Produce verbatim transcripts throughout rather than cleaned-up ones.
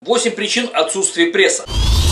восемь причин отсутствия пресса.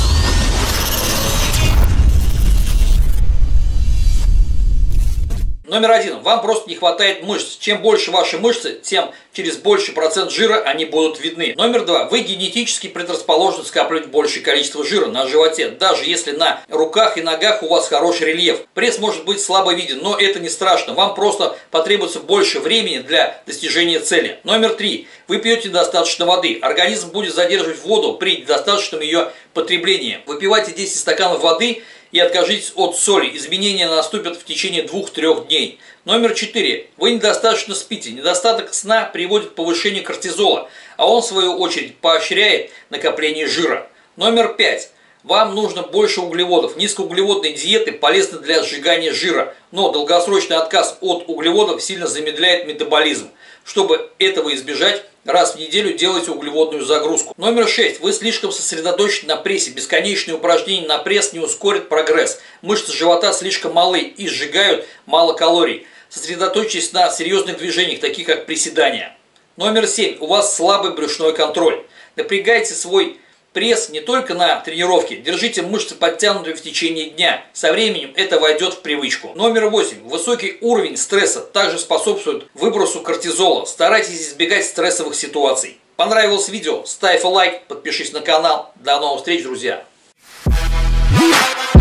Номер один. Вам просто не хватает мышц. Чем больше ваши мышцы, тем через больший процент жира они будут видны. Номер два. Вы генетически предрасположены скапливать большее количество жира на животе, даже если на руках и ногах у вас хороший рельеф. Пресс может быть слабо виден, но это не страшно. Вам просто потребуется больше времени для достижения цели. Номер три. Вы пьете достаточно воды. Организм будет задерживать воду при достаточном ее потреблении. Выпивайте десять стаканов воды и откажитесь от соли. Изменения наступят в течение двух-трёх дней. Номер четыре. Вы недостаточно спите. Недостаток сна приводит к повышению кортизола, а он в свою очередь поощряет накопление жира. Номер пять. Вам нужно больше углеводов. Низкоуглеводные диеты полезны для сжигания жира, но долгосрочный отказ от углеводов сильно замедляет метаболизм. Чтобы этого избежать, раз в неделю делайте углеводную загрузку. Номер шесть. Вы слишком сосредоточены на прессе. Бесконечные упражнения на пресс не ускорят прогресс. Мышцы живота слишком малы и сжигают мало калорий. Сосредоточьтесь на серьезных движениях, таких как приседания. Номер семь. У вас слабый брюшной контроль. Напрягайте свой пресс не только на тренировке. Держите мышцы подтянутыми в течение дня. Со временем это войдет в привычку. Номер восемь. Высокий уровень стресса также способствует выбросу кортизола. Старайтесь избегать стрессовых ситуаций. Понравилось видео? Ставь лайк, подпишись на канал. До новых встреч, друзья!